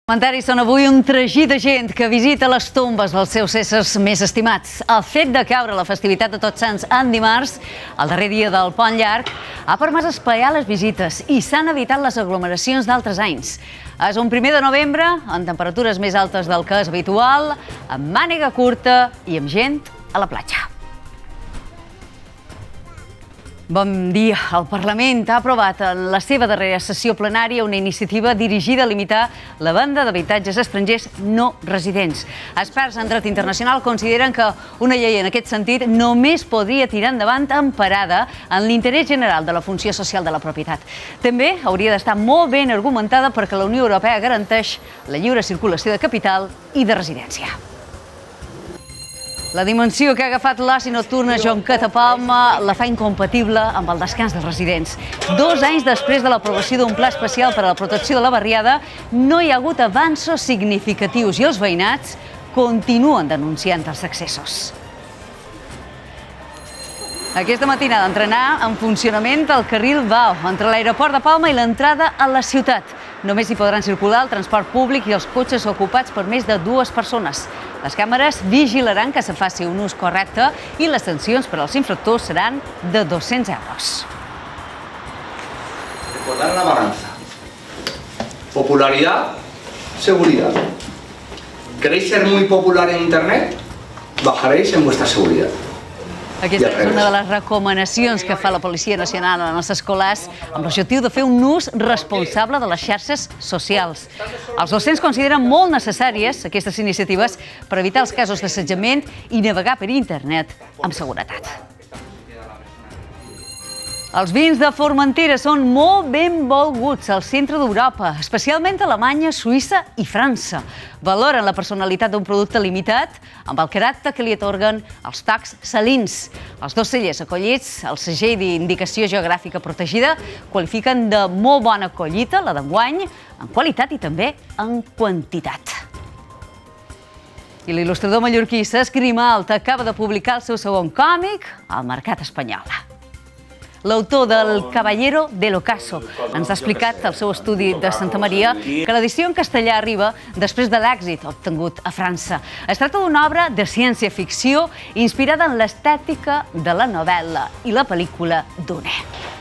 Comentaris són avui un tragí de gent que visita les tombes dels seus éssers més estimats. El fet de caure la festivitat de Tots Sants en dimarts, el darrer dia del pont llarg, ha permès espaiar les visites i s'han evitat les aglomeracions d'altres anys. És un 1 de novembre, amb temperatures més altes del que és habitual, amb màniga curta i amb gent a la platja. Bon dia. El Parlament ha aprovat en la seva darrera sessió plenària una iniciativa dirigida a limitar la venda d'habitatges estrangers no residents. Experts en dret internacional consideren que una llei en aquest sentit només podria tirar endavant emparada en l'interès general de la funció social de la propietat. També hauria d'estar molt ben argumentada perquè la Unió Europea garanteix la lliure circulació de capital i de residència. La dimensió que ha agafat l'oci nocturn Jonquet a Palma la fa incompatible amb el descans dels residents. 2 anys després de l'aprovació d'un pla especial per a la protecció de la barriada, no hi ha hagut avanços significatius i els veïnats continuen denunciant els excessos. Aquesta matinada entrarà en funcionament el carril Vao entre l'aeroport de Palma i l'entrada a la ciutat. Només hi podran circular el transport públic i els cotxes ocupats per més de 2 persones. Les càmeres vigilaran que se faci un ús correcte i les sancions per als infractors seran de 200 euros. Recordar la balanza. Popularidad, seguridad. ¿Queréis ser muy popular en Internet? Bajaréis en vuestra seguridad. Aquesta és una de les recomanacions que fa la Policia Nacional a les escoles amb l'objectiu de fer un ús responsable de les xarxes socials. Els docents consideren molt necessàries aquestes iniciatives per evitar els casos d'assetjament i navegar per internet amb seguretat. Els vins de Formentera són molt benvolguts al centre d'Europa, especialment a Alemanya, Suïssa i França. Valoren la personalitat d'un producte limitat amb el caràcter que li atorguen els tocs salins. Els 2 cellers acollits al segell d'indicació geogràfica protegida qualifiquen de molt bona collita, la d'enguany, en qualitat i també en quantitat. I l'il·lustrador mallorquí Cesc Grimalt acaba de publicar el seu segon còmic al mercat espanyol. L'autor del Caballero del Ocaso ens ha explicat al seu estudi de Santa Maria que l'edició en castellà arriba després de l'èxit obtingut a França. Es tracta d'una obra de ciència-ficció inspirada en l'estètica de la novel·la i la pel·lícula Dune.